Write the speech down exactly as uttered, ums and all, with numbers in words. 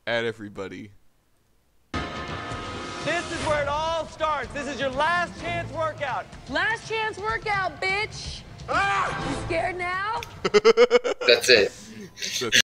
at everybody. This is where it all starts. This is your last chance workout. Last chance workout, bitch. Ah! You scared now? That's it. That's